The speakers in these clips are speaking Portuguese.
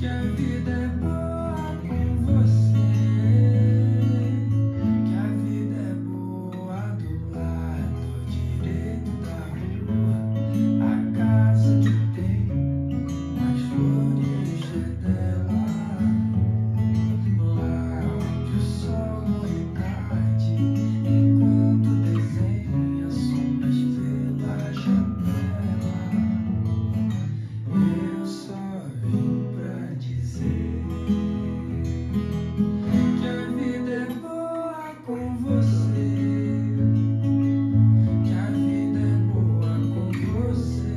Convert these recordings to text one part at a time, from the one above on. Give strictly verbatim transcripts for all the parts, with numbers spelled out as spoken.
Que a vida é boa com você, que a vida é boa do lado direito da rua, a casa que tem mais flores é dela, lá onde o sol morre tarde, enquanto desenha sombras pela janela. Eu só vim pra dizer que a vida é boa com você, que a vida é boa com você,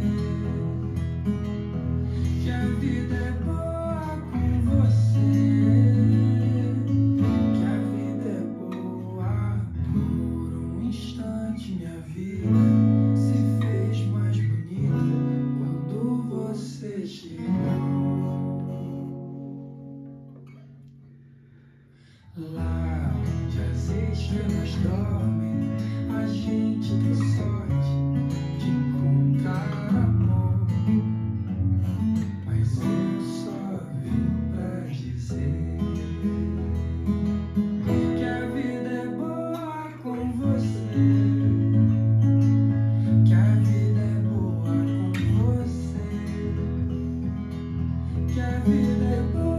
que a vida é boa com você, que a vida é boa. Por um instante minha vida se fez mais bonita quando você chegou. Lá onde as estrelas dormem, a gente tem sorte de encontrar amor. Mas eu só vim pra dizer que a vida é boa com você, que a vida é boa com você, que a vida é boa.